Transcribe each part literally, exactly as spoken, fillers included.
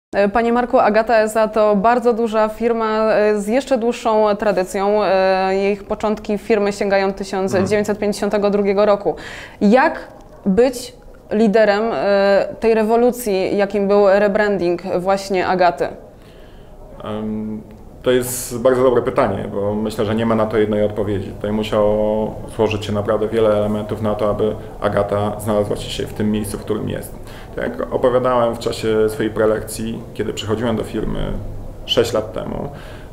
Panie Marku, Agata S A to bardzo duża firma z jeszcze dłuższą tradycją. Jej początki firmy sięgają tysiąc dziewięćset pięćdziesiątego drugiego roku. Jak być liderem tej rewolucji, jakim był rebranding właśnie Agaty? Um. To jest bardzo dobre pytanie, bo myślę, że nie ma na to jednej odpowiedzi. Tutaj musiało złożyć się naprawdę wiele elementów na to, aby Agata znalazła się dzisiaj w tym miejscu, w którym jest. Tak jak opowiadałem w czasie swojej prelekcji, kiedy przychodziłem do firmy sześć lat temu,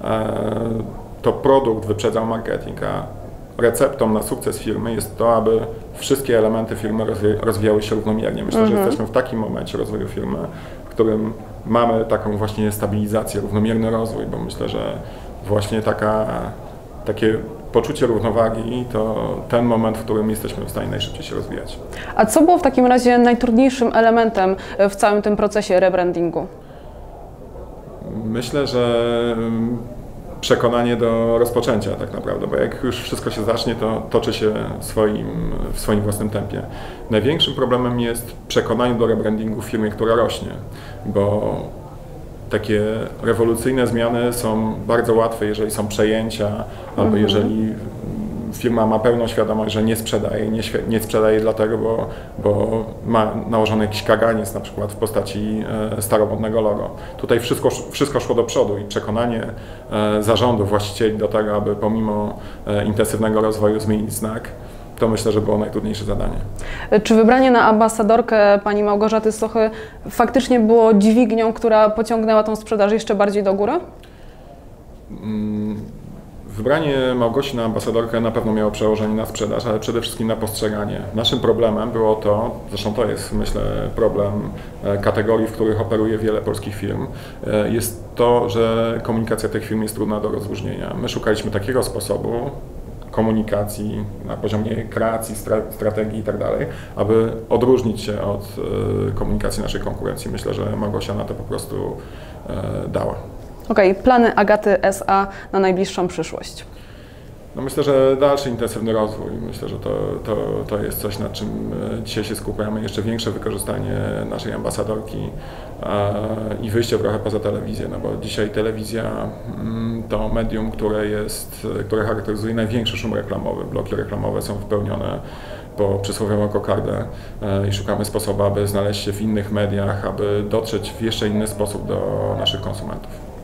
to produkt wyprzedzał marketing, a receptą na sukces firmy jest to, aby wszystkie elementy firmy rozwijały się równomiernie. Myślę, mhm. że jesteśmy w takim momencie rozwoju firmy, w którym mamy taką właśnie stabilizację, równomierny rozwój, bo myślę, że właśnie taka, takie poczucie równowagi to ten moment, w którym jesteśmy w stanie najszybciej się rozwijać. A co było w takim razie najtrudniejszym elementem w całym tym procesie rebrandingu? Myślę, że przekonanie do rozpoczęcia tak naprawdę, bo jak już wszystko się zacznie, to toczy się swoim, w swoim własnym tempie. Największym problemem jest przekonanie do rebrandingu w firmie, która rośnie, bo takie rewolucyjne zmiany są bardzo łatwe, jeżeli są przejęcia, mhm. albo jeżeli firma ma pełną świadomość, że nie sprzedaje, nie, nie sprzedaje dlatego, bo, bo ma nałożony jakiś kaganiec, na przykład w postaci e, staromodnego logo. Tutaj wszystko, wszystko szło do przodu i przekonanie e, zarządu, właścicieli do tego, aby pomimo e, intensywnego rozwoju zmienić znak, to myślę, że było najtrudniejsze zadanie. Czy wybranie na ambasadorkę pani Małgorzaty Sochy faktycznie było dźwignią, która pociągnęła tą sprzedaż jeszcze bardziej do góry? Mm. Wybranie Małgosi na ambasadorkę na pewno miało przełożenie na sprzedaż, ale przede wszystkim na postrzeganie. Naszym problemem było to, zresztą to jest myślę problem kategorii, w których operuje wiele polskich firm, jest to, że komunikacja tych firm jest trudna do rozróżnienia. My szukaliśmy takiego sposobu komunikacji na poziomie kreacji, strategii i tak dalej, aby odróżnić się od komunikacji naszej konkurencji. Myślę, że Małgosia na to po prostu dała. Okej, okay. Plany Agaty S A na najbliższą przyszłość? No myślę, że dalszy intensywny rozwój. Myślę, że to, to, to jest coś, nad czym dzisiaj się skupiamy. Jeszcze większe wykorzystanie naszej ambasadorki i wyjście trochę poza telewizję, no bo dzisiaj telewizja to medium, które jest, które charakteryzuje największy szum reklamowy. Bloki reklamowe są wypełnione po przysłowiową kokardę i szukamy sposobu, aby znaleźć się w innych mediach, aby dotrzeć w jeszcze inny sposób do naszych konsumentów.